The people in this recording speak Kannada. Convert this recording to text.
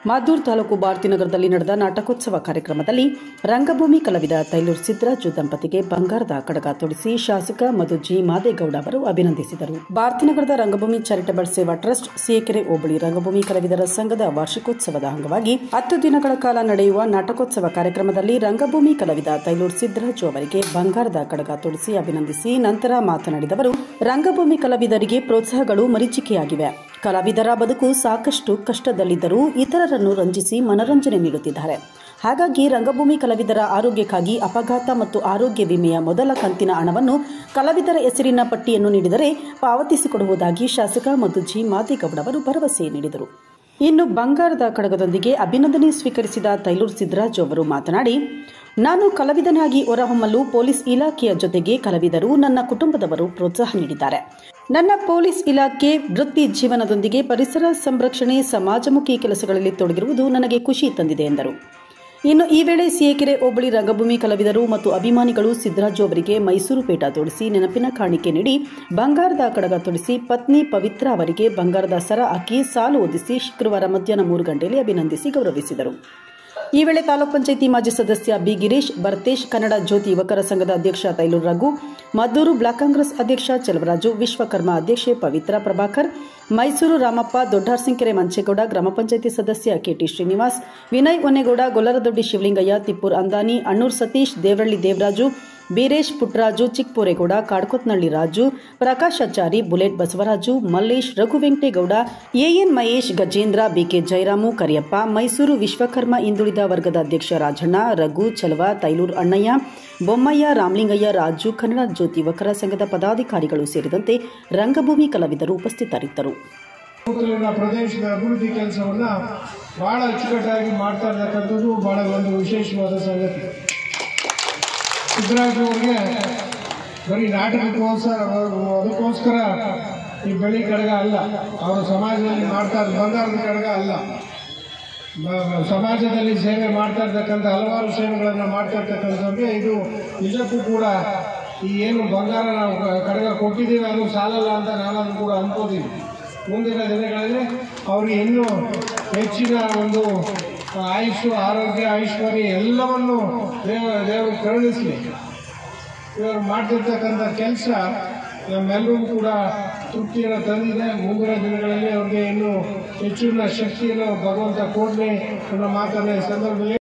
ಮಾದೂರು ತಾಲೂಕು ಭಾರತೀನಗರದಲ್ಲಿ ನಡೆದ ನಾಟಕೋತ್ಸವ ಕಾರ್ಯಕ್ರಮದಲ್ಲಿ ರಂಗಭೂಮಿ ಕಲಾವಿದ ತೈಲೂರು ಸಿದ್ದರಾಜು ದಂಪತಿಗೆ ಬಂಗಾರದ ಕಡಗ ತೊಡಿಸಿ ಶಾಸಕ ಮಧು ಜಿ ಮಾದೇಗೌಡ ಅವರು ಅಭಿನಂದಿಸಿದರು. ಭಾರತೀನಗರದ ರಂಗಭೂಮಿ ಚಾರಿಟಬಲ್ ಸೇವಾ ಟ್ರಸ್ಟ್ ಸಿಎಕೆರೆ ಹೋಬಳಿ ರಂಗಭೂಮಿ ಕಲಾವಿದರ ಸಂಘದ ವಾರ್ಷಿಕೋತ್ಸವದ ಅಂಗವಾಗಿ 10 ದಿನಗಳ ಕಾಲ ನಡೆಯುವ ನಾಟಕೋತ್ಸವ ಕಾರ್ಯಕ್ರಮದಲ್ಲಿ ರಂಗಭೂಮಿ ಕಲಾವಿದ ತೈಲೂರು ಸಿದ್ದರಾಜು ಅವರಿಗೆ ಬಂಗಾರದ ಕಡಗ ತೊಡಿಸಿ ಅಭಿನಂದಿಸಿ ನಂತರ ಮಾತನಾಡಿದವರು, ರಂಗಭೂಮಿ ಕಲಾವಿದರಿಗೆ ಪ್ರೋತ್ಸಾಹಗಳು ಮರೀಚಿಕೆಯಾಗಿವೆ. ಕಲಾವಿದರ ಬದುಕು ಸಾಕಷ್ಟು ಕಷ್ಟದಲ್ಲಿದ್ದರೂ ಇತರರನ್ನು ರಂಜಿಸಿ ಮನರಂಜನೆ ನೀಡುತ್ತಿದ್ದಾರೆ. ಹಾಗಾಗಿ ರಂಗಭೂಮಿ ಕಲಾವಿದರ ಆರೋಗ್ಯಕ್ಕಾಗಿ ಅಪಘಾತ ಮತ್ತು ಆರೋಗ್ಯ ವಿಮೆಯ ಮೊದಲ ಕಂತಿನ ಹಣವನ್ನು ಕಲಾವಿದರ ಹೆಸರಿನ ಪಟ್ಟಿಯನ್ನು ನೀಡಿದರೆ ಪಾವತಿಸಿಕೊಡುವುದಾಗಿ ಶಾಸಕ ಮಧು ಜಿ ಮಾದೇಗೌಡ ಅವರು ಭರವಸೆ ನೀಡಿದರು. ಇನ್ನು ಬಂಗಾರದ ಕಡಗದೊಂದಿಗೆ ಅಭಿನಂದನೆ ಸ್ವೀಕರಿಸಿದ ತೈಲೂರು ಸಿದ್ದರಾಜು ಅವರು ಮಾತನಾಡಿ, ನಾನು ಕಲಾವಿದನಾಗಿ ಹೊರಹೊಮ್ಮಲು ಪೊಲೀಸ್ ಇಲಾಖೆಯ ಜೊತೆಗೆ ಕಲಾವಿದರು, ನನ್ನ ಕುಟುಂಬದವರು ಪ್ರೋತ್ಸಾಹ ನೀಡಿದ್ದಾರೆ. ನನ್ನ ಪೊಲೀಸ್ ಇಲಾಖೆ ವೃತ್ತಿ ಜೀವನದೊಂದಿಗೆ ಪರಿಸರ ಸಂರಕ್ಷಣೆ, ಸಮಾಜಮುಖಿ ಕೆಲಸಗಳಲ್ಲಿ ತೊಡಗಿರುವುದು ನನಗೆ ಖುಷಿ ತಂದಿದೆ ಎಂದರು. ಇನ್ನು ಈ ವೇಳೆ ಸಿಎಕೆರೆ ಹೋಬಳಿ ರಂಗಭೂಮಿ ಕಲಾವಿದರು ಮತ್ತು ಅಭಿಮಾನಿಗಳು ಸಿದ್ದರಾಜು ಅವರಿಗೆ ಮೈಸೂರು ಪೇಟ ತೊಡಿಸಿ ನೆನಪಿನ ಕಾಣಿಕೆ ನೀಡಿ ಬಂಗಾರದ ಕಡಗ ತೊಡಿಸಿ ಪತ್ನಿ ಪವಿತ್ರ ಅವರಿಗೆ ಬಂಗಾರದ ಸರ ಹಾಕಿ ಸಾಲು ಹೊದಿಸಿ ಶುಕ್ರವಾರ ಮಧ್ಯಾಹ್ನ 3 ಗಂಟೆಯಲ್ಲಿ ಅಭಿನಂದಿಸಿ ಗೌರವಿಸಿದರು. ಈ ವೇಳೆ ತಾಲೂಕ್ ಪಂಚಾಯಿತಿ ಮಾಜಿ ಸದಸ್ಯ ಬಿ ಗಿರೀಶ್, ಭರತೇಶ್, ಕನ್ನಡ ಜ್ಯೋತಿ ಯುವಕರ ಸಂಘದ ಅಧ್ಯಕ್ಷ ತೈಲೂರು ರಘು, ಮದ್ದೂರು ಬ್ಲಾಕ್ ಕಾಂಗ್ರೆಸ್ ಅಧ್ಯಕ್ಷ ಚೆಲುವರಾಜು, ವಿಶ್ವಕರ್ಮ ಅಧ್ಯಕ್ಷೆ ಪವಿತ್ರ ಪ್ರಭಾಕರ್, ಮೈಸೂರು ರಾಮಪ್ಪ, ದೊಡ್ಡಾರ್ಸಿಂಕೆರೆ ಮಂಚೇಗೌಡ, ಗ್ರಾಮ ಪಂಚಾಯಿತಿ ಸದಸ್ಯ KT Srinivas, Vinay Onnegowda, Gollaradoddi Shivalingaiah, Tippur Andani, Annur Sathish, Devaralli Devaraju, Beeresh Puttaraju, Chikkaporegowda, Kadkothnalli Raju, Prakashachari, bullet Basavaraju, Mallesh, Raghu Venkategowda, AN Mahesh, Gajendra, BK Jayaramu, Kariyappa, Mysuru Vishwakarma ಹಿಂದುಳಿದ ವರ್ಗದ ಅಧ್ಯಕ್ಷ ರಾಜಣ್ಣ, ರಘು, ಚಲವ, ತೈಲೂರು ಅಣ್ಣಯ್ಯ, ಬೊಮ್ಮಯ್ಯ, ರಾಮಲಿಂಗಯ್ಯ, ರಾಜು, ಕನ್ನಡ ಜ್ಯೋತಿ ಯುವಕರ ಸಂಘದ ಪದಾಧಿಕಾರಿಗಳು ಸೇರಿದಂತೆ ರಂಗಭೂಮಿ ಕಲಾವಿದರು ಉಪಸ್ಥಿತರಿದ್ದರು. ಪ್ರದೇಶದ ಅಭಿವೃದ್ಧಿ ಕೆಲಸವನ್ನ ಬಹಳ ಅಚ್ಚುಕಟ್ಟಾಗಿ ಮಾಡ್ತಾ ಇರತಕ್ಕಂಥದ್ದು ಬಹಳ ಒಂದು ವಿಶೇಷವಾದ ಸಂಗತಿ. ಸಿದ್ದರಾಜು ಅವರಿಗೆ ಬರೀ ಅದಕ್ಕೋಸ್ಕರ ಈ ಬೆಳ್ಳಿ ಕಡಗ ಅಲ್ಲ, ಅವರು ಸಮಾಜದಲ್ಲಿ ಮಾಡ್ತಾ ಬಂಗಾರದ ಕಡಗ ಅಲ್ಲ, ಸಮಾಜದಲ್ಲಿ ಸೇವೆ ಮಾಡ್ತಾ ಇರ್ತಕ್ಕಂಥ ಹಲವಾರು ಸೇವೆಗಳನ್ನು ಮಾಡ್ತಾ ಇರ್ತಕ್ಕಂಥವ್ರಿಗೆ ಇದು ನಿಜಕ್ಕೂ ಕೂಡ ಈ ಏನು ಬಂಗಾರ ನಾವು ಕಡಗ ಕೊಟ್ಟಿದ್ದೀವಿ ಅದು ಸಾಲಲ್ಲ ಅಂತ ನಾನದು ಕೂಡ ಅನ್ಕೋತೀನಿ. ಮುಂದಿನ ದಿನಗಳಲ್ಲಿ ಅವ್ರಿಗೆ ಇನ್ನೂ ಹೆಚ್ಚಿನ ಒಂದು ಆಯುಷು, ಆರೋಗ್ಯ, ಐಶ್ವರ್ಯ ಎಲ್ಲವನ್ನು ದೇವರು ಕರುಣಿಸಲಿ. ಇವರು ಮಾಡ್ತಿರ್ತಕ್ಕಂಥ ಕೆಲಸ ನಮ್ಮೆಲ್ಲರಿಗೂ ಕೂಡ ತೃಪ್ತಿಯನ್ನು ತಂದಿದೆ. ಮುಂದಿನ ದಿನಗಳಲ್ಲಿ ಅವ್ರಿಗೆ ಇನ್ನೂ ಹೆಚ್ಚಿನ ಶಕ್ತಿಯನ್ನು ಭಗವಂತ ಕೊಡಲಿ ಅನ್ನೋ ಮಾತನ್ನ ಈ ಸಂದರ್ಭದಲ್ಲಿ